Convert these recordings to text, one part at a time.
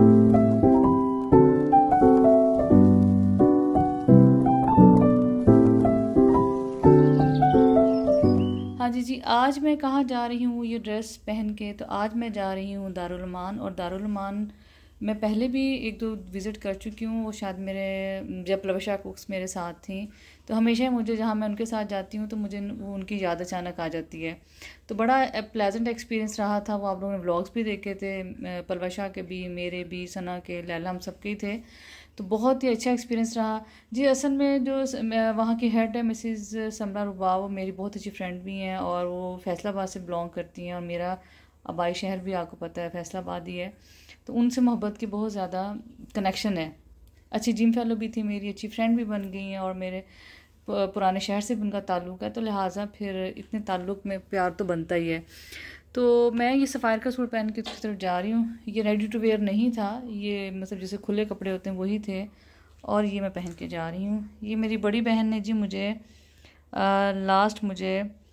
हाँ जी, आज मैं कहाँ जा रही हूँ ये ड्रेस पहन के। तो आज मैं जा रही हूँ दारुल अमान। और दारुल अमान मैं पहले भी एक दो विज़िट कर चुकी हूँ। वो शायद मेरे जब प्लवशा कुक्स मेरे साथ थी, तो हमेशा मुझे जहाँ मैं उनके साथ जाती हूँ तो मुझे वो उनकी याद अचानक आ जाती है। तो बड़ा प्लेजेंट एक्सपीरियंस रहा था। वो आप लोगों ने व्लॉग्स भी देखे थे, प्लवशा के भी, मेरे भी, सना के, लैला, हम सबके थे। तो बहुत ही अच्छा एक्सपीरियंस रहा जी। असल में जो वहाँ की हेड है मिसिज़ समरा रुबा, वो मेरी बहुत अच्छी फ्रेंड भी हैं और वो फैसलाबाद से बिलोंग करती हैं। और मेरा आबाई शहर भी आपको पता है फैसलाबाद ही है। तो उनसे मोहब्बत की बहुत ज़्यादा कनेक्शन है। अच्छी जिम फेलो भी थी, मेरी अच्छी फ्रेंड भी बन गई हैं और मेरे पुराने शहर से भी उनका ताल्लुक़ है। तो लिहाजा फिर इतने ताल्लुक़ में प्यार तो बनता ही है। तो मैं ये सफ़ायर का सूट पहन के उसकी तरफ जा रही हूँ। ये रेडी टू वेयर नहीं था, ये मतलब जैसे खुले कपड़े होते हैं वही थे, और ये मैं पहन के जा रही हूँ। ये मेरी बड़ी बहन ने जी मुझे लास्ट मुझे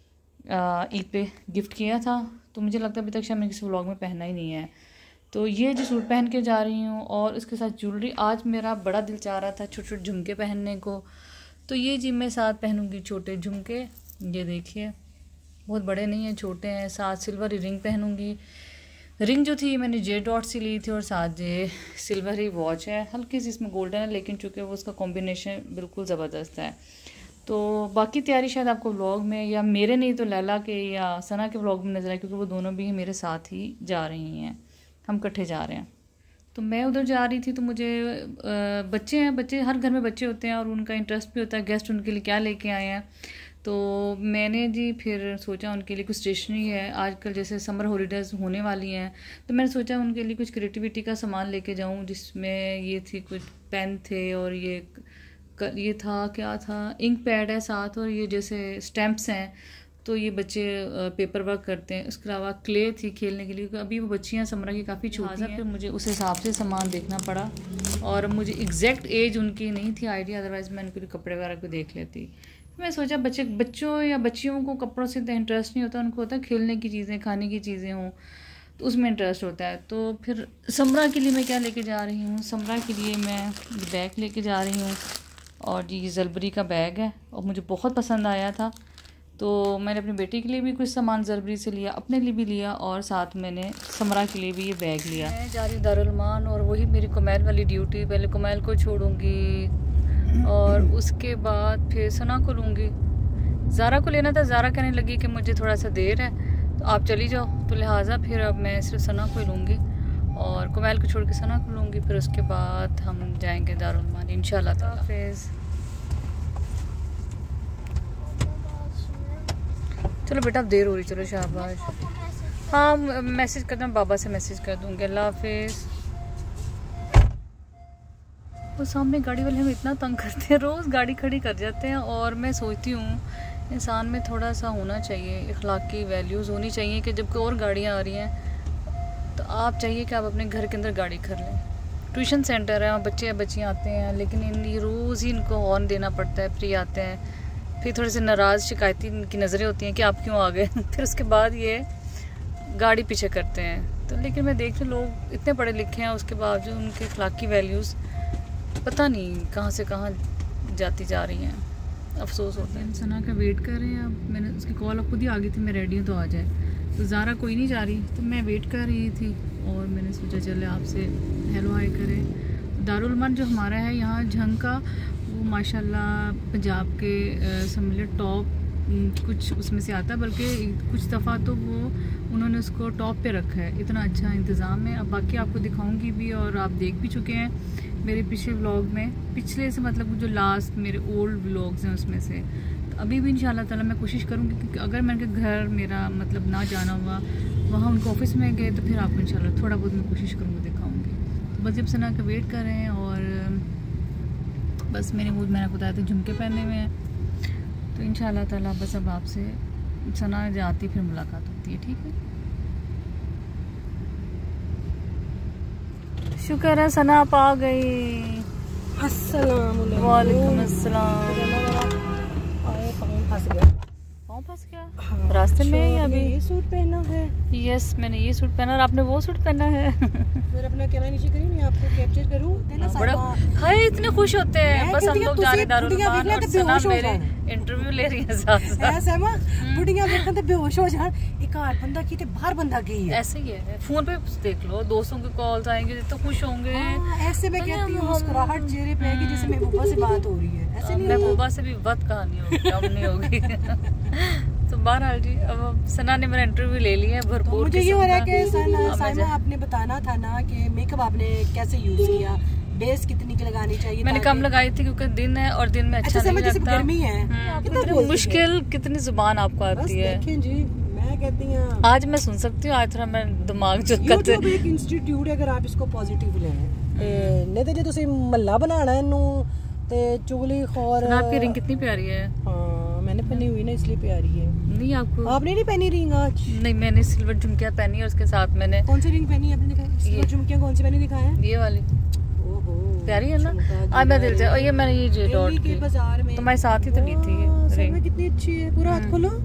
ईद पे गिफ्ट किया था। तो मुझे लगता है अभी तक शायद मैंने किसी व्लॉग में पहना ही नहीं है। तो ये जो सूट पहन के जा रही हूँ और इसके साथ ज्वेलरी। आज मेरा बड़ा दिल चाह रहा था छोटे छोटे झुमके पहनने को। तो ये जी मैं साथ पहनूँगी छोटे झुमके। ये देखिए, बहुत बड़े नहीं हैं, छोटे हैं। साथ सिल्वर रिंग पहनूँगी। रिंग जो थी मैंने जे डॉट सी ली थी और साथ जे सिल्वर ही वॉच है। हल्की सी इसमें गोल्डन है, लेकिन चूँकि वो उसका कॉम्बिनेशन बिल्कुल ज़बरदस्त है। तो बाकी तैयारी शायद आपको व्लॉग में, या मेरे नहीं तो लैला के या सना के व्लॉग में नजर आए, क्योंकि वो दोनों भी मेरे साथ ही जा रही हैं, हम इकट्ठे जा रहे हैं। तो मैं उधर जा रही थी तो मुझे बच्चे हैं, बच्चे हर घर में बच्चे होते हैं और उनका इंटरेस्ट भी होता है गेस्ट उनके लिए क्या लेके आए हैं। तो मैंने जी फिर सोचा उनके लिए कुछ स्टेशनरी है, आजकल जैसे समर हॉलीडेज़ होने वाली हैं, तो मैंने सोचा उनके लिए कुछ क्रिएटिविटी का सामान लेके जाऊं, जिसमें ये थी कुछ पेन थे और ये था क्या था, इंक पैड है साथ, और ये जैसे स्टैम्प्स हैं। तो ये बच्चे पेपर वर्क करते हैं। उसके अलावा क्ले थी खेलने के लिए, अभी वो बच्चियाँ समरा की काफ़ी छोटी हैं। फिर मुझे उस हिसाब से सामान देखना पड़ा और मुझे एग्जैक्ट एज उनकी नहीं थी आइडिया, अदरवाइज़ मैं उनके लिए कपड़े वगैरह को देख लेती। मैं सोचा बच्चों या बच्चियों को कपड़ों से इतना इंटरेस्ट नहीं होता, उनको होता है खेलने की चीज़ें, खाने की चीज़ें हों, तो उसमें इंटरेस्ट होता है। तो फिर समरा के लिए मैं क्या लेके जा रही हूँ, समरा के लिए मैं बैग लेके जा रही हूँ। और ये ज़रबरी का बैग है और मुझे बहुत पसंद आया था। तो मैंने अपनी बेटी के लिए भी कुछ सामान ज़रबरी से लिया, अपने लिए भी लिया, और साथ मैंने समरा के लिए भी ये बैग लिया। मैं जा रही हूँ दारुल अमान और वही मेरी कुमैल वाली ड्यूटी। पहले कुमैल को छोड़ूंगी और उसके बाद फिर सना को लूँगी। ज़ारा को लेना था, ज़ारा कहने लगी कि मुझे थोड़ा सा देर है तो आप चली जाओ। तो लिहाजा फिर अब मैं सिर्फ सना को ही लूँगी और कुमैल को छोड़ के सना को लूँगी। फिर उसके बाद हम जाएंगे दारुल अमान इंशाल्लाह ताला। हाफिज़। चलो बेटा अब देर हो रही, चलो शाबाश। हाँ मैसेज कर दूँ, बाबा से मैसेज कर दूँगी। अल्लाह हाफिज़। वो सामने गाड़ी वाले हमें इतना तंग करते हैं, रोज़ गाड़ी खड़ी कर जाते हैं। और मैं सोचती हूँ इंसान में थोड़ा सा होना चाहिए, इखलाकी वैल्यूज़ होनी चाहिए कि जब कोई और गाड़ियाँ आ रही हैं तो आप चाहिए कि आप अपने घर के अंदर गाड़ी कर लें। ट्यूशन सेंटर है, बच्चे या बच्चियाँ आते हैं, लेकिन ये रोज़ ही इनको हॉर्न देना पड़ता है। फ्री आते हैं, फिर थोड़े से नाराज़ शिकायती की नज़रें होती हैं कि आप क्यों आ गए फिर उसके बाद ये गाड़ी पीछे करते हैं। तो लेकिन मैं देख रही लोग इतने पढ़े लिखे हैं, उसके बावजूद उनके अखलाकी वैल्यूज़ पता नहीं कहाँ से कहाँ जाती जा रही हैं। अफसोस होता है। सना का वेट कर रहे हैं। अब मैंने उसकी कॉल अब खुद ही आ गई थी, मैं रेडी हूँ तो आ जाए। तो ज़ारा कोई नहीं जा रही, तो मैं वेट कर रही थी और मैंने सोचा चले आपसे हेलो हाय करें। दारुल अमान जो हमारा है यहाँ झंग का, वो माशाल्लाह पंजाब के समझ लो टॉप कुछ उसमें से आता है, बल्कि कुछ दफ़ा तो वो उन्होंने उसको टॉप पे रखा है। इतना अच्छा इंतज़ाम है। अब बाकी आपको दिखाऊंगी भी और आप देख भी चुके हैं मेरे पिछले व्लॉग में, पिछले से मतलब जो लास्ट मेरे ओल्ड व्लॉग्स हैं उसमें से। तो अभी भी इंशाल्लाह ताला मैं कोशिश करूँगी कि अगर मैंने घर मेरा मतलब ना जाना हुआ, वहाँ उनके ऑफिस में गए, तो फिर आपको इंशाल्लाह थोड़ा बहुत मैं कोशिश करूँगी दिखाऊँगी। तो बस जब सना का वेट कर रहे हैं और बस मैंने बताया था झुमके पहनने में है। तो इंशाल्लाह ताला बस अब आपसे सना जाती फिर मुलाकात होती है, ठीक है। शुक्र है सना आप आ गई। अस्सलाम वालेकुम। अस्सलाम। गाँव पास क्या? हाँ, रास्ते में या अभी? ये सूट पहना है। यस, मैंने ये सूट पहना और आपने वो सूट पहना है। फिर अपना कैमरा नीचे करिए, मैं आपको कैप्चर करूं। बड़ा हाय, इतने खुश होते हैं। बस हम लोग जा रहे दारुल उलमान और सना मेरे इंटरव्यू ले रही है साथ साथ। ऐसा है बुढ़िया देखन ते बेहोश हो जान। एक आर बंदा की ते बाहर बंदा गई है। ऐसे ही है, फोन पे देख लो, दोस्तों के कॉल्स आएंगे तो खुश होंगे। ऐसे मैं कहती हूँ मुस्कुराहट चेहरे पे है कि जैसे महबूबा से बात हो रही है। ऐसे नहीं, महबूबा से भी बहुत कहानी होगी, कम नहीं होगी। तो बहरहाल जी, अब सना ने मेरा इंटरव्यू ले लिया है भरपूर। मुझे ये हो रहा है कि साइमा आपने बताना था ना कि मेकअप आपने कैसे यूज किया, बेस कितनी की लगानी चाहिए। मैंने कम लगाई थी क्योंकि दिन है और दिन में अच्छा नहीं लगता। गर्मी है, कितनी मुश्किल, कितनी जुबान आपको आती है। देखें जी, मैं कहती हूँ आज मैं सुन सकती हूँ, आज थोड़ा मैं दिमाग जो करते YouTube एक इंस्टीट्यूट है, अगर आप इसको पॉजिटिव लें नहीं तो जे तुसी महल्ला बनाना है इनू ते चुगली खौर। आपकी रिंग कितनी प्यारी है। हाँ, मैंने पहनी हुई ना इसलिए प्यारी है। नहीं आपको, आपने नहीं पहनी रिंग आज? नहीं, मैंने सिल्वर झुमकियाँ पहनी है, उसके साथ मैंने। कौन सी रिंग पहनी है आपने? दिखाया सिल्वर झुमकियाँ कौन सी पहनी, दिखाया? ये वाली प्यारी है ना। आज मैं दिल और ये मैंने ये जे डॉट की बाजार में तुम्हारे साथ ही तो ली थी रिंग। कितनी अच्छी है, पूरा हाथ खोलो।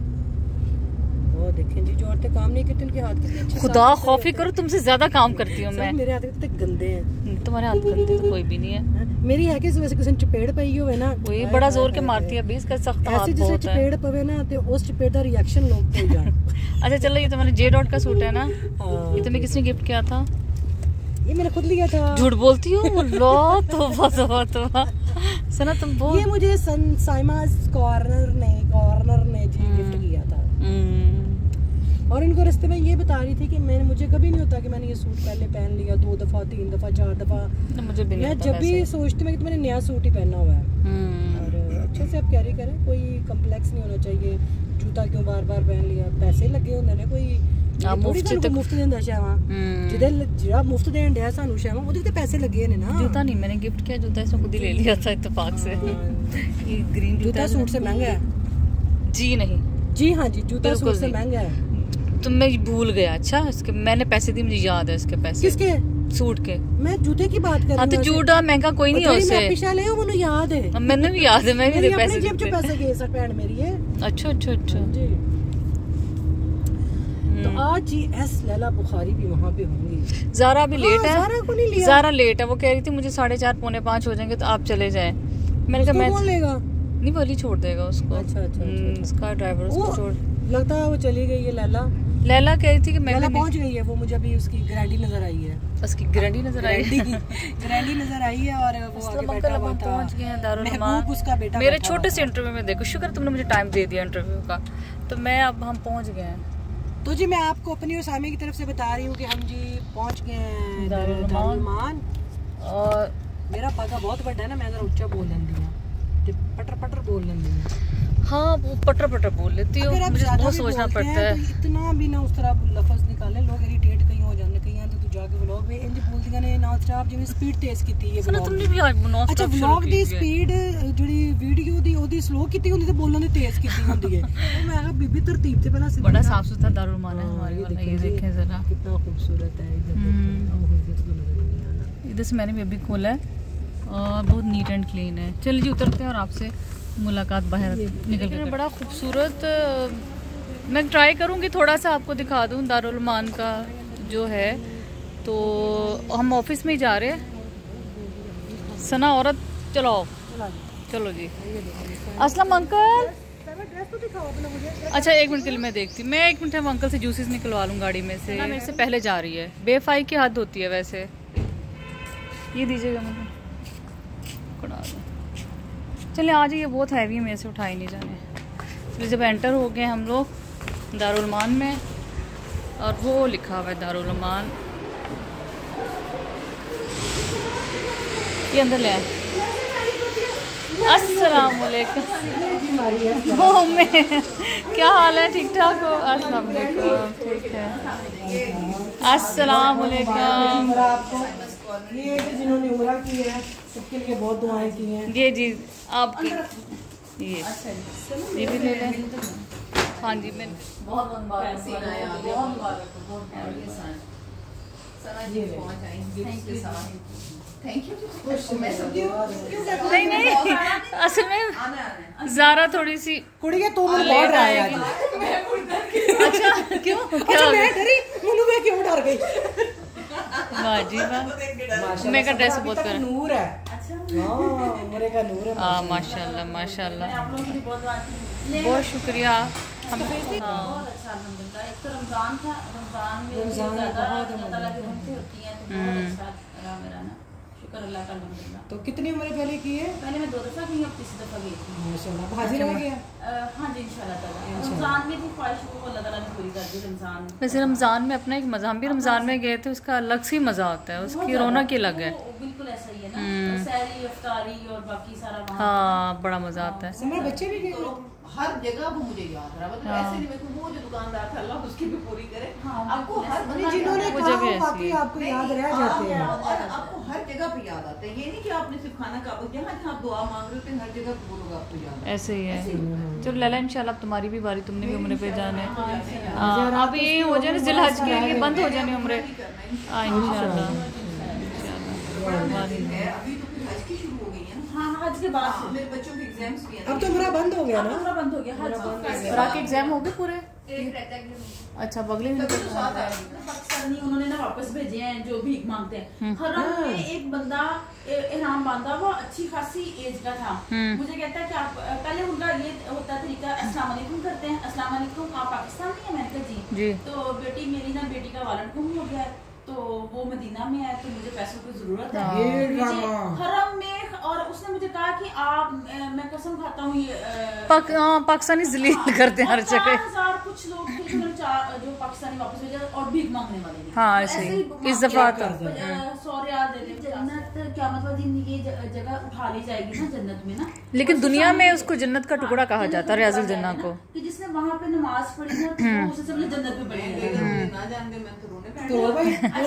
वो देखें जी, जो औरतें काम नहीं करती उनके हाथ कितने अच्छे। खुदा खौफी करो, तुमसे ज्यादा काम करती हूँ मैं। मेरे हाथ कितने गंदे हैं। तुम्हारे हाथ गंदे तो कोई भी नहीं है। मेरी है कि वैसे किसी चपेड़ पई हो ना, वही बड़ा जोर के मारती है, 20 का सख्त हाथ बहुत है। चपेड़ पवे ना तो उस चपेड़ का रिएक्शन लोग हो जाए। अच्छा चलो, ये तुम्हारे जे डॉट का सूट है ना, ये तुम्हें किसने गिफ्ट किया था? ये मैंने खुद लिया था। झूठ बोलती हो। तोबा सना, तुम बोल। ये मुझे साइमा's कॉर्नर ने जी गिफ्ट किया था। और इनको रास्ते में ये बता रही थी कि मुझे कभी नहीं होता कि मैंने ये सूट पहले पहन लिया 2 दफा 3 दफा 4 दफा। मुझे भी नहीं, मैं जब भी सोचती मैं कि मैंने नया सूट ही पहना हुआ है। और अच्छे से आप कैरी करें, कोई कम्प्लेक्स नहीं होना चाहिए। जूता क्यों बार बार पहन लिया, पैसे लगे होंगे ने, कोई मुफ्त देंदा शावा जिहड़ा मुफ्त देन दिया सानू शावा ओदे ते पैसे लगे ने ना। जूता नहीं मैंने गिफ्ट किया, जूता इसने खुद ही ले लिया था इत्तेफाक से। ये ग्रीन जूता सूट से महंगा है जी? नहीं जी, हाँ जी, जूता सूट से महंगा है। तो मैं भूल गया। अच्छा, इसके मैंने पैसे दिए, मुझे याद है इसके पैसे। किसके? सूट के। मैं जूते की बात कर रही हूं। हां तो जूता महंगा कोई नहीं है उसे। मैं पिछले ले मुझे याद है। मैंने भी याद है, मैं भी दे पैसे जेब से पैसे गए सर पैंट मेरी है। अच्छा जी। तो आज जी एस लैला बुखारी भी वहाँ पे होंगी। ज़ारा भी लेट है। ज़ारा को नहीं लिया। ज़ारा लेट है, वो कह रही थी मुझे 4:30 पौने 5 हो जाएंगे तो आप चले जाएं। मैंने कहा मैं कौन लेगा? नहीं, बोली छोड़ देगा उसको। अच्छा। उसका ड्राइवर उसको छोड़। लगता है वो चली गई है लैला कह रही थी कि मैं पहुंच गई है। वो मुझे अभी उसकी गारंटी नजर आई है। उसकी गारंटी नजर आई है और वो आगे बैठा हुआ था। पहुंच गए हैं दारुल उलमान। उसका बेटा मेरे छोटे से इंटरव्यू में देखो, शुक्र तुमने मुझे टाइम दे दिया इंटरव्यू का, तो मैं अब हम पहुंच गए हैं। तो जी मैं आपको अपनी और सामी की तरफ से बता रही हूँ कि हम जी पहुंच गए हैं दारुल उलमान। और मेरा पगा बहुत बड़ा है ना, मैं जरा ऊंचा बोल लेंदी हूँ, पटर बोल लेंदी हूँ। हाँ, वो पटर बोल लेती हो, मुझे बहुत सोचना पड़ता है। तो इतना भी ना उस तरह लफ्ज निकाले, लोग इरिटेट कहीं हो जाने, कहीं तो तू जाके व्लॉग में इंज बोलदियां ने नॉन स्टॉप जिਵੇਂ स्पीड तेज ਕੀਤੀ ਹੈ। सुना तुमने भी आज नॉन स्टॉप। अच्छा, व्लॉग ਦੀ स्पीड ਜਿਹੜੀ ਵੀਡੀਓ ਦੀ ਉਹਦੀ स्लो ਕੀਤੀ ਹੁੰਦੀ ਤੇ ਬੋਲਣ ਦੀ ਤੇਜ਼ ਕੀਤੀ ਹੁੰਦੀ ਹੈ। ਉਹ मैं कहा बीबी तरतीब से पहला सीधा। बड़ा साफ सुथरा दारुल उलमान है हमारे वाला। ये देखें जरा कितना खूबसूरत है। इधर से मैंने भी अभी खोला है और बहुत नीट एंड क्लीन है। चलिए जी उतरते हैं और आपसे मुलाकात बाहर निकल के। बड़ा खूबसूरत, मैं ट्राई करूँगी थोड़ा सा आपको दिखा दूँ दारुल उलमान का जो है। तो हम ऑफिस में ही जा रहे हैं। सना औरत चलो जी। अस्सलाम अंकल। अच्छा 1 मिनट के लिए मैं देखती, मैं 1 मिनट हम अंकल से जूसेस निकलवा लूँ गाड़ी में से। मेरे से पहले जा रही है, बेफाई की हद होती है वैसे। ये दीजिएगा मुझे, चलिए आ जाइए, बहुत हैवी है, मेरे से उठाए नहीं जाने। तो जब एंटर हो गए हम लोग दारुल उलमान में, और वो लिखा हुआ है दारुल उलमान, ये अंदर ले आए। अस्सलाम वालेकुम। वो मैं क्या हाल है, ठीक ठाक हो? अस्सलाम वालेकुम, ठीक है। अस्सलाम वालेकुम। ये जिन्होंने उम्रा की है सबके लिए बहुत दुआएं की हैं। ये जी आपकी ये भी ले लें। हाँ जी, मैं बहुत नहीं नहीं, असल में ज़ारा थोड़ी सी कुड़ी के तो मुझे बहुत डर आया। अच्छा क्यों, क्या मैं डरी, मैं क्यों डर गई? वाह जी वाह, मैं का ड्रेस बहुत प्यारा नूर है। अच्छा हां, मेरे का नूर है। हां माशाल्लाह माशाल्लाह, बहुत शुक्रिया। हम बहुत अच्छा अल्हम्दुलिल्लाह। एक तो रमजान था, रमजान में ज़्यादा अल्लाह ताला की रहमतें होती हैं, तो बहुत अच्छा रहा मेरा ना, शुक्र अल्लाह का अल्हम्दुलिल्लाह। तो कितनी उम्र पहले की है? पहले मैं 2 दफ़ा गई, अब तीसरी दफ़ा गई थी माशाल्लाह। हाजिर रह गया? हाँ जी इंशाल्लाह ताला। रमजान में थी ख्वाहिश, वो अल्लाह ताला ने पूरी कर दी रमजान। वैसे रमज़ान में अपना एक मज़ा, हम भी रमज़ान में गए थे, उसका अलग से मज़ा होता है, उसकी रौनक ही अलग है। बिल्कुल ऐसा ही है ना, सहरी इफ्तारी और बाकी सारा वहाँ। हाँ बड़ा मज़ा आता है। हमारे बच्चे भी गए हर जगह वो मुझे याद रहा, मतलब ऐसे नहीं, मैं वो जो दुकानदार था अल्लाह उसकी भी पूरी करे। आपको हर जिन्होंने वो कहा जगह बाकी आपको याद रह जाते हैं, और आपको हर जगह पे याद आते हैं। ये नहीं कि आपने सिर्फ खाना काबू, जहाँ जहाँ आप दुआ मांग रहे होते हैं हर जगह पे वो लोग आपको याद आते हैं। ऐसे ही है। चलो लैला इंशाल्लाह अब तुम्हारी भी बारी, तुमने भी उम्र पे जाना है। अब ये हो जाए ना जिलहज के लिए बंद हो जाने उम्र। इंशाल्लाह अभी तो फिर हज की शुरू हो गई है ना। हाँ हज के बाद मेरे बच्चों के एग्जाम्स भी हैं। अब तो मेरा बंद हो गया ना? पूरा बंद हो गया हज। के एग्जाम हो गए पूरे? अच्छा बगले में पाकिस्तानी उन्होंने ना वापस भेजे हैं जो भीख मांगते हैं। हरम में एक बंदा इहराम बांधा, वो अच्छी खासी एज का था। मुझे कहता है कि आप पहले उनका ये होता तरीका अस्सलाम वालेकुम करते हैं, अस्सलाम वालेकुम आप पाकिस्तान में हैं? मैंने कहा जी। तो बेटी मेरी ना, बेटी का वालन गुम हो गया है, तो वो मदीना में है, तो मुझे पैसों की जरूरत है हरम में। और उसने मुझे कहा कि आप, मैं कसम खाता हूँ ये पाकिस्तानी जलील करते हैं हर जगह। 4,000 कुछ लोग थे जो पाकिस्तानी वापस भेजे और भीख मांगने वाले थे। हाँ ऐसे ही इस दफा तो 100 रियाल दे दे। जन्नत क्या मतलब, ये जगह उठा ली जाएगी ना जन्नत में ना, लेकिन दुनिया में उसको जन्नत का टुकड़ा कहा जाता है, रियाजुल जन्नत को। कि जिसने वहाँ पे नमाज पढ़ी ना, तो उससे सबसे जन्नत में पढ़ी है। ना जानते मैं तो रोने तो भाई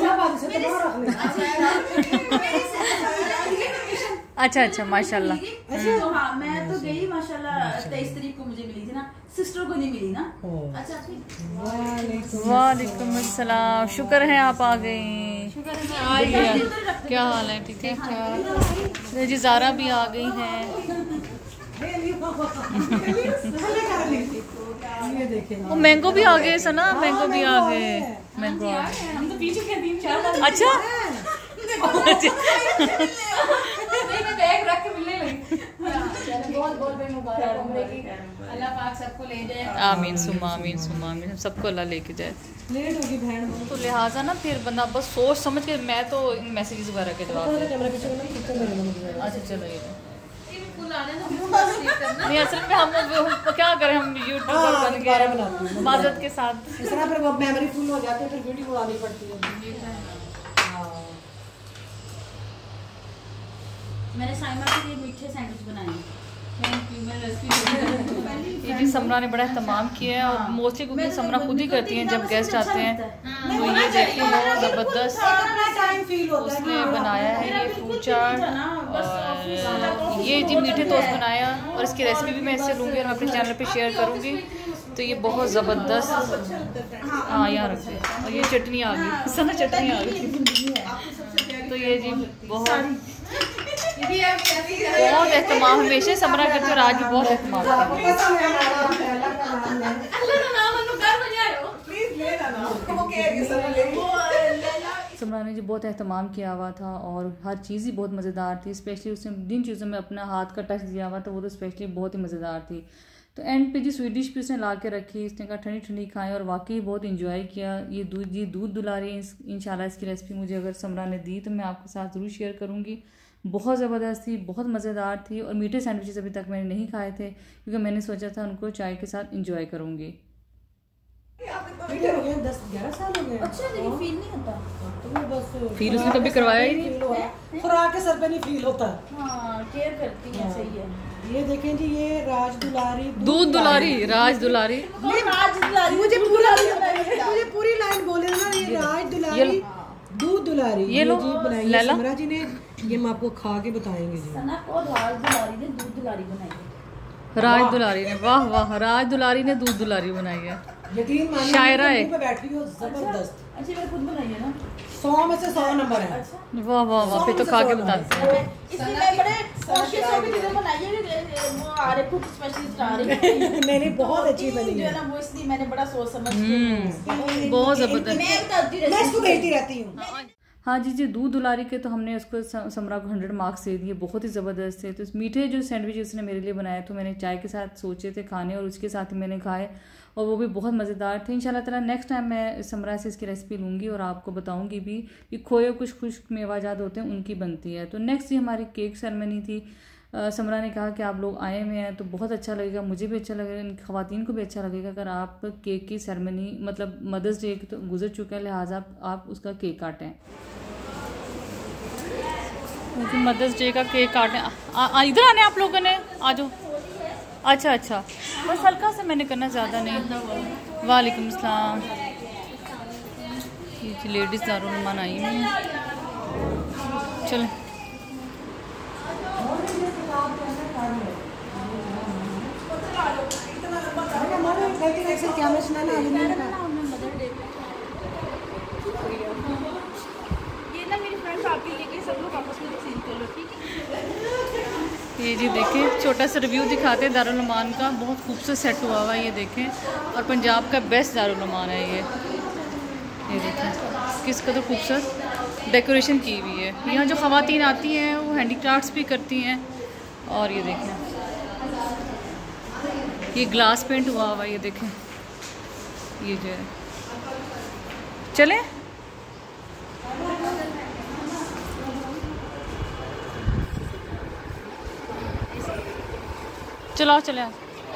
अच्छा माशाल्लाह। तो हाँ मैं तो गई माशाल्लाह। 23 तारीख को मुझे मिली थी ना, सिस्टर को नहीं मिली ना। अच्छा वालेकुम अस्सलाम, शुक्र है आप आ गई। क्या हाल है? ठीक है जी, ज़ारा भी आ गई हैं। वो मैंगो भी आ गए सना, मैंगो भी आ गए, मैंगो आ गए। हम तो पीछे थे 3-4 अच्छा बैग रख के मिलने लगी। बहुत बहुत मुबारक उम्रे की, अल्लाह पाक सबको ले जाए। आमीन सुमा आमीन सुमा आमीन, सबको अल्लाह लेके जाए। लेट होगी बहन, तो लिहाजा ना फिर बंदा बस सोच समझ के, मैं तो इन मैसेजेस वगैरह के जवाब दे। अच्छा चलो ये नहीं, असल में हम क्या करें, हम यूट्यूबर बन गए माजत के साथ। इस तरह फिर वो मेमोरी फुल हो जाती है, फिर वीडियो बनानी पड़ती है। मैंने साइमा के लिए मीठे सैंडविच बनाए। Thank you. मैं ये जी समरा ने बड़ा एहतमाम किया है, और मोस्टली कुकिंग समरा खुद ही करती हैं जब गेस्ट आते हैं। तो ये देखिए बहुत ज़बरदस्त उसने बनाया है ये फ्रूट चाट, और ये जी मीठे टोस्ट बनाया, और इसकी रेसिपी भी मैं इससे लूँगी और मैं अपने चैनल पे शेयर करूँगी। तो ये बहुत ज़बरदस्त, हाँ यहाँ रख दे। और ये चटनी आ गई, सना चटनी आ गई। तो ये जी बहुत एहतमाम हमेशा समरा करते, और आज भी बहुत एहतमाम समरा ने जी बहुत एहतमाम किया हुआ था, और हर चीज़ ही बहुत मज़ेदार थी। स्पेशली उसने जिन चीज़ों में अपना हाथ का टच दिया हुआ था वो तो स्पेशली बहुत ही मज़ेदार थी। तो एंड पे जी स्वीट डिश भी उसने ला के रखी, इसने कहा ठंडी ठंडी खाएं, और वाकई बहुत इंजॉय किया। ये दूध दुलारी इंशाल्लाह इसकी रेसिपी मुझे अगर समरा ने दी तो मैं आपके साथ ज़रूर शेयर करूँगी। बहुत ज़बरदस्त थी, बहुत मज़ेदार थी, और मीठे सैंडविचेस अभी तक मैंने नहीं खाए थे क्योंकि मैंने सोचा था उनको चाय के साथ इंजॉय करूँगी। 10-11 साल हो गए। अच्छा लेकिन फील नहीं होता, फील उसने कभी करवाया ही नहीं, खुराक के सर पे नहीं फील होता। हाँ केयर करती है, सही है। ये देखें जी, ये राज दुलारी दूध दुलारी, राज दुलारी, मुझे पूरी लाइन बोले ना, ये राज दुलारी दूध दुलारी ये लो बनाई है समरा जी ने। ये हम आपको खा के बताएंगे जी। सना और राज दुलारी ने दूध दुलारी बनाई है। राज दुलारी ने, वाह वाह, राज दुलारी ने दूध दुलारी बनाई है। यकीन मानिए शायरा है, बैठी हो जबरदस्त। अच्छा मैं खुद बनाई है ना, 100 में से 100 नंबर है। वाह वाह वाह, फिर तो खा के बताते हैं। इसलिए मैं बड़े कोशिश होकर चीजें बनाई है, वो आ रहे फूड स्पेशलिस्ट आ रहे हैं। नहीं बहुत अच्छी बनी जो है है ना, वो इसलिए मैंने बड़ा सोच समझ के बहुत जबरदस्त। मैं बताती रहती मैं इसको भेजती रहती हूँ। हाँ जी जी, दूध दुलारी के तो हमने उसको समरा को 100 मार्क्स दे दिए, बहुत ही ज़बरदस्त थे। तो मीठे जो सैंडविच उसने मेरे लिए बनाए तो मैंने चाय के साथ सोचे थे खाने, और उसके साथ ही मैंने खाए और वो भी बहुत मज़ेदार थे। इंशाल्लाह ताला नेक्स्ट टाइम मैं समरा से इसकी रेसिपी लूँगी और आपको बताऊँगी भी कि खोए कुछ खुश्क मेवाजात होते हैं उनकी बनती है। तो नेक्स्ट ही हमारी केक सेरेमनी थी। समरा ने कहा कि आप लोग आए हुए हैं तो बहुत अच्छा लगेगा, मुझे भी अच्छा लगेगा, इन ख़वातीन को भी अच्छा लगेगा अगर आप केक की सेरेमनी, मतलब मदर्स डे तो गुजर चुका है, लिहाजा आप उसका केक काटें। मदर्स डे का केक काटें। इधर आने आप लोगों ने, आ जाओ। अच्छा अच्छा, बस हल्का सा मैंने करना, ज़्यादा नहीं। वालेकुम सलाम। ये लेडीज़ दारुल उलूम आई हुई हैं। चलो ये जी देखें, छोटा सा रिव्यू दिखाते हैं दारुल उलूम का। बहुत खूबसूरत सेट हुआ हुआ है, ये देखें, और पंजाब का बेस्ट दारुल उलूम है ये देखें किस कदर खूबसूरत डेकोरेशन की हुई है। यहाँ जो ख़वातीन आती हैं वो हैंडीक्राफ्ट्स भी करती हैं। और ये देखें, ये ग्लास पेंट हुआ हुआ, ये देखें, ये जो है। चलें चलाओ चले।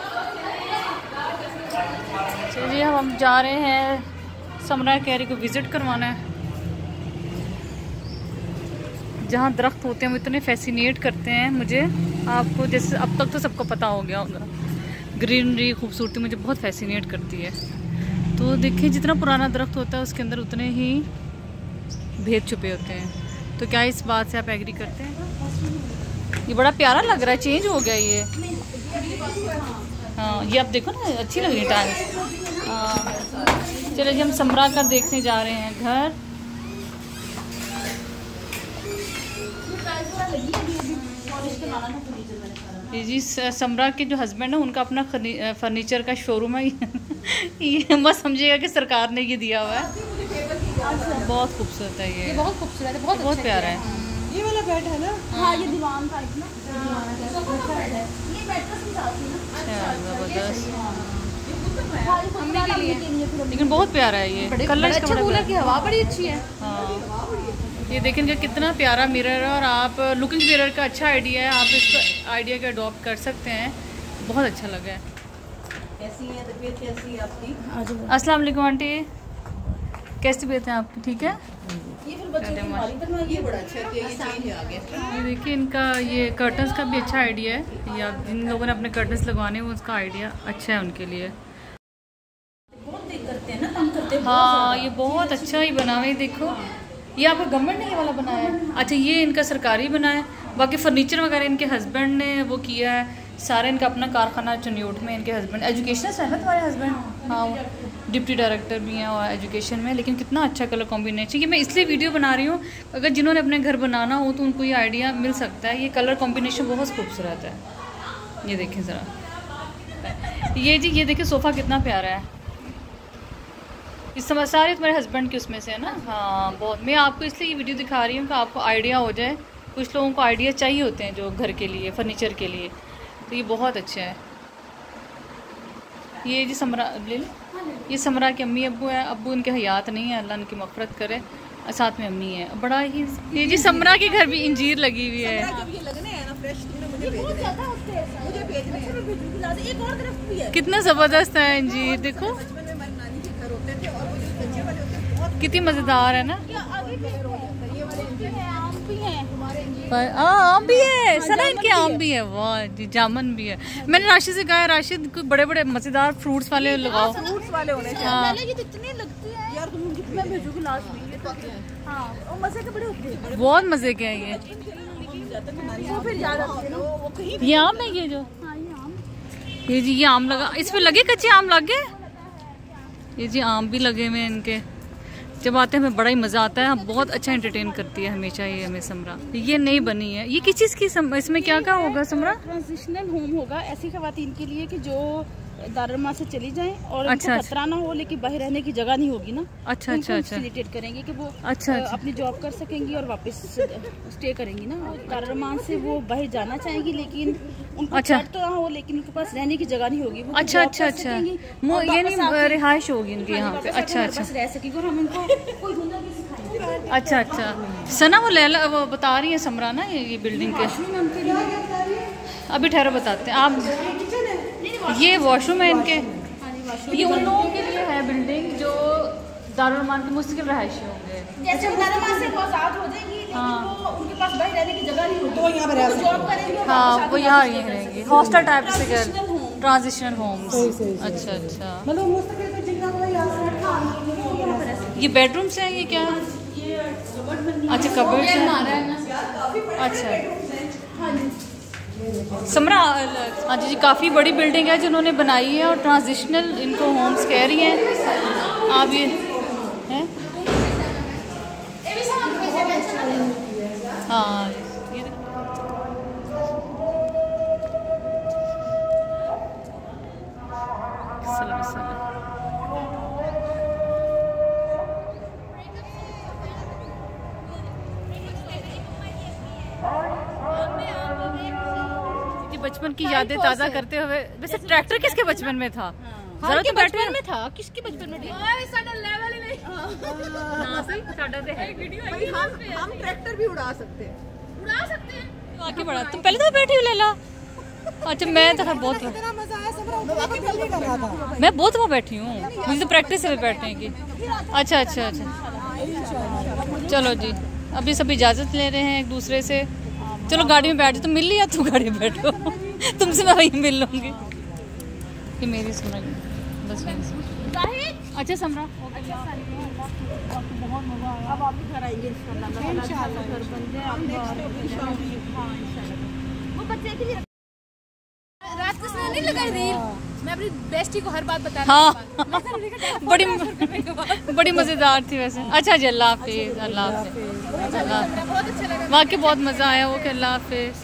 चलिए हम जा रहे हैं समरा कैरी को विज़िट करवाना है। जहाँ दरख्त होते हैं वो इतने फैसिनेट करते हैं मुझे, आपको जैसे अब तक तो सबको पता हो गया होगा, ग्रीनरी खूबसूरती मुझे बहुत फैसिनेट करती है। तो देखिए जितना पुराना दरख्त होता है उसके अंदर उतने ही भेद छुपे होते हैं। तो क्या इस बात से आप एग्री करते हैं? ये बड़ा प्यारा लग रहा है, चेंज हो गया ये। हाँ ये आप देखो ना, अच्छी लग रही है टाइल्स। हाँ चलो जी, हम समरा का देखने जा रहे हैं घर। जी समरा के जो हस्बैंड है उनका अपना फर्नीचर का शोरूम है। ये मत समझिएगा कि सरकार ने ये दिया हुआ है। बहुत खूबसूरत है ये, बहुत खूबसूरत है, बहुत प्यारा है। ये वाला बेड है ना? हाँ ये दीवान टाइप ना, ये मैट्रेस भी साथ में ना, जबरदस्त, मम्मी के लिए। लेकिन बहुत प्यारा है ये कलर। अच्छा कूलर की हवा बड़ी अच्छी है। हाँ ये देखें कि कितना प्यारा मिरर है, और आप लुकिंग मिरर का अच्छा आइडिया है, आप इसको आइडिया का अडॉप्ट कर सकते हैं। बहुत अच्छा लगा है। कैसी है तबीयत, कैसी है आपकी? अस्सलाम वालेकुम आंटी, कैसी तबीयत है आपकी? ठीक है। ये फिर बच्चों की हमारी बनवाई, ये बड़ा अच्छा किया, ये चेंज आ गया। ये देखिए इनका ये कर्टन्स का भी अच्छा आइडिया है, या जिन लोगों ने अपने कर्टन्स लगवाने हैं उसका आइडिया अच्छा है उनके लिए। बहुत देख करते हैं ना, तंग करते हैं। हाँ ये बहुत अच्छा ही बना हुआ है। देखो ये आपका गवर्नमेंट ने ये वाला बनाया है? अच्छा ये इनका सरकारी बना है। बाकी फर्नीचर वगैरह इनके हस्बैंड ने वो किया है सारा, इनका अपना कारखाना चुनियोट में। इनके हस्बैंड एजुकेशनिस्ट है ना तुम्हारे हस्बैंड? हाँ वो डिप्टी डायरेक्टर भी हैं और एजुकेशन में। लेकिन कितना अच्छा कलर कॉम्बिनेशन, ये मैं इसलिए वीडियो बना रही हूँ, अगर जिन्होंने अपने घर बनाना हो तो उनको ये आइडिया मिल सकता है। ये कलर कॉम्बिनेशन बहुत खूबसूरत है। ये देखें ज़रा, ये जी ये देखिए सोफ़ा कितना प्यारा है। इस समय सारे तुम्हारे हस्बैंड के उसमें से है ना? हाँ बहुत। मैं आपको इसलिए ये वीडियो दिखा रही हूँ कि आपको आइडिया हो जाए। कुछ लोगों को आइडिया चाहिए होते हैं जो घर के लिए, फर्नीचर के लिए, तो ये बहुत अच्छा है। ये जी समरा ले लो, ये समरा के अम्मी अब्बू है। अब्बू उनके हयात नहीं है, अल्लाह उनकी मग़फ़िरत करे, और साथ में अम्मी है। बड़ा ही ये जी समरा के घर भी इंजीर लगी हुई है। कितना ज़बरदस्त है इंजीर, देखो कितनी मज़ेदार है ना। आम भी है सना, इनके आम भी है। वाह जी, जामुन भी है। मैंने राशिद से कहा, राशिद कोई बड़े बड़े मज़ेदार फ्रूट्स वाले लगाओ। फ्रूट्स वाले होने चाहिए। हाँ ये तो इतनी लगती है यार, मैं भेजूंगी लास्ट में। ये तो हाँ और मजे के बड़े होते हैं, बहुत मज़े के हैं ये। वो फिर याद आती है ना, वो कहीं। ये आम है, ये जो ये जी ये आम लगा, इस पे लगे कच्चे आम लगे। ये जी आम भी लगे हुए इनके। जब आते हैं हमें बड़ा ही मज़ा आता है, बहुत अच्छा एंटरटेन करती है हमेशा ये हमें समरा। ये नई बनी है, ये किस चीज़ की इसमें क्या क्या होगा समरा? ट्रांजिशनल होम होगा ऐसी खवातीन के लिए कि जो दारुल से चली जाएं और अच्छा, उनको खतरा ना हो, लेकिन बाहर रहने की जगह नहीं होगी ना। अच्छा अच्छा अच्छा फैसिलिटेट करेंगे कि वो अच्छा अपनी जॉब कर सकेंगी और वापस स्टे करेंगी ना। दारुल से वो बाहर जाना चाहेंगी लेकिन उनको अच्छा तो ना हो, लेकिन उनके पास रहने की जगह नहीं होगी। वो अच्छा अच्छा अच्छा ये नहीं रिहाइश होगी इनकी यहाँ पे। अच्छा अच्छा रह सकेगी और हम इनको कोई हुनर भी सिखाएंगे। अच्छा अच्छा सना वो लैला वो बता रही है समरा ना ये बिल्डिंग के, अभी ठहरो बताते हैं आप। ये वॉशरूम है इनके, ये उन लोगों के लिए है बिल्डिंग जो दारुल मान के मुश्किल रहायशी होंगे। जैसे दारुल से वो आजाद हो जाएगी लेकिन वो उनके पास बाहर रहने की जगह नहीं होगी, तो यहाँ पर जॉब करेंगे। हाँ वो यहाँ ही रहेंगे, हॉस्टल टाइप से ट्रांजिशनल होम्स। अच्छा अच्छा ये बेडरूम्स हैं, ये क्या है? अच्छा कबर्ड्स हैं। अच्छा समरा हाँ जी काफ़ी बड़ी बिल्डिंग है जिन्होंने बनाई है और ट्रांजिशनल इनको होम्स कह रही हैं आप। ये हैं हाँ बचपन की यादें ताज़ा करते हुए। वैसे ट्रैक्टर किसके बचपन में था? जरा तो बचपन में था, किसके बचपन में? हम ट्रैक्टर भी उड़ा सकते हैं। आगे बढ़ा तुम पहले तो बैठी हो लैला। अच्छा मैं तो बहुत मैं बहुत वहाँ बैठी हूँ, मुझे तो प्रैक्टिस से बैठने की। अच्छा अच्छा अच्छा चलो जी अभी सब इजाज़त ले रहे हैं एक दूसरे से। चलो गाड़ी में बैठ जाओ, तुम मिल लिया तुम गाड़ी में बैठो तुमसे मैं वहीं मिल लूँगी। ये मेरी समरा बस अच्छा समरा बहुत मजा आया। अब आप भी घर आएंगे इंशाल्लाह। घर बन जाए वो बच्चे के लिए रात को नहीं लगा रील। मैं अपनी बेस्टी को हर बात बता रही हूँ। बड़ी मज़ेदार थी वैसे। अच्छा जी अल्लाह हाफिज़। अल्लाह हाफिज़ वाकई बहुत मज़ा आया। ओके अल्लाह हाफिज़।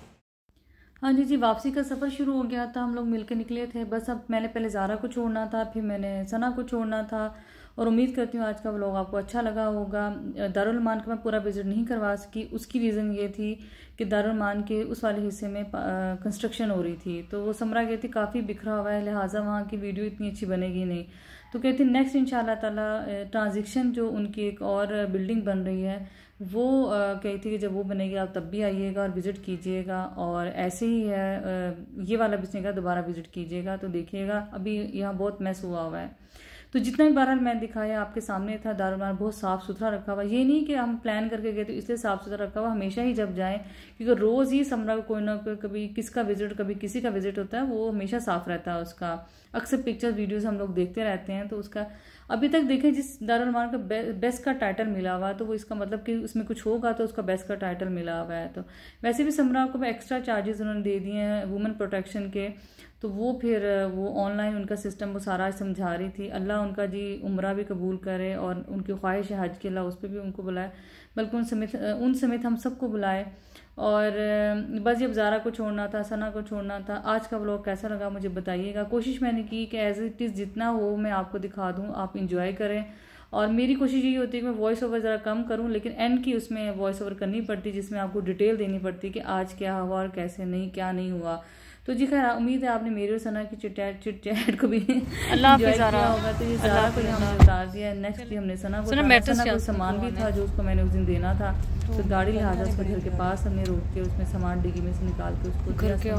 हाँ जी वापसी का सफ़र शुरू हो गया था, हम लोग मिलकर निकले थे। बस अब मैंने पहले ज़ारा को छोड़ना था, फिर मैंने सना को छोड़ना था। और उम्मीद करती हूँ आज का व्लॉग आपको अच्छा लगा होगा। दारुल मान का मैं पूरा विज़िट नहीं करवा सकी, उसकी रीज़न ये थी कि दारुल मान के उस वाले हिस्से में कंस्ट्रक्शन हो रही थी, तो वो समरा कहती काफ़ी बिखरा हुआ है, लिहाजा वहाँ की वीडियो इतनी अच्छी बनेगी नहीं। तो कहती नेक्स्ट इंशाल्लाह ताला ट्रांजिशन जो उनकी एक और बिल्डिंग बन रही है वो कही थी कि जब वो बनेगी आप तब भी आइएगा और विज़िट कीजिएगा। और ऐसे ही है ये वाला बिजनेस दोबारा विज़िट कीजिएगा तो देखिएगा। अभी यहाँ बहुत मैस हुआ हुआ है। तो जितना भी बहरहाल मैं दिखाया आपके सामने था, दारुल मान बहुत साफ़ सुथरा रखा हुआ। ये नहीं कि हम प्लान करके गए तो इसलिए साफ़ सुथरा रखा हुआ, हमेशा ही जब जाएं, क्योंकि रोज़ ही समरा को कोई ना कोई कभी किसका विजिट कभी किसी का विजिट होता है, वो हमेशा साफ़ रहता है उसका। अक्सर पिक्चर्स वीडियोस हम लोग देखते रहते हैं। तो उसका अभी तक देखें जिस दारुल मान का बेस्ट का टाइटल मिला हुआ तो वो इसका मतलब कि उसमें कुछ होगा तो उसका बेस्ट का टाइटल मिला हुआ है। तो वैसे भी समरा को एक्स्ट्रा चार्जेस उन्होंने दे दिए हैं वुमेन प्रोटेक्शन के, तो वो फिर वो ऑनलाइन उनका सिस्टम वो सारा समझा रही थी। अल्लाह उनका जी उम्रा भी कबूल करे और उनकी ख्वाहिश है हज के, अल्लाह उस पर भी उनको बुलाए, बल्कि उन समेत हम सबको बुलाए। और बस जब ज़ारा को छोड़ना था, सना को छोड़ना था। आज का व्लॉग कैसा लगा मुझे बताइएगा। कोशिश मैंने की कि एज इट इज़ जितना हो मैं आपको दिखा दूँ, आप इंजॉय करें। और मेरी कोशिश यही होती है कि मैं वॉइस ओवर ज़रा कम करूं, लेकिन एंड की उसमें वॉइस ओवर करनी पड़ती, जिसमें आपको डिटेल देनी पड़ती कि आज क्या हुआ और कैसे नहीं क्या नहीं हुआ। तो जी खैर उम्मीद है आपने मेरी और सना की चिट चैट को भी अल्लाह किया होगा। तो ये ज़ारा को हमने उतार दिया। नेक्स्ट भी हमने सना को सामान भी था जो उसको मैंने उस दिन देना था, तो गाड़ी लिहाजा उसको घर के पास हमने रोक के उसमें सामान डिग्गी में से निकाल के उसको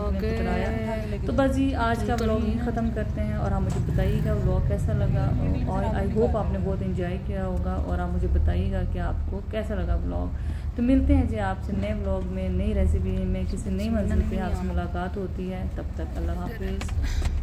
पकड़ाया। तो बस जी आज का व्लॉग यहीं ख़त्म करते हैं और आप मुझे बताइएगा व्लॉग कैसा लगा। और आई होप आपने बहुत इंजॉय किया होगा और आप मुझे बताइएगा कि आपको कैसा लगा व्लॉग। तो मिलते हैं जी आपसे नए व्लॉग में, नई रेसिपी में, किसी नई मंजिल पे आपसे मुलाकात होती है। तब तक अल्लाह हाफिज़।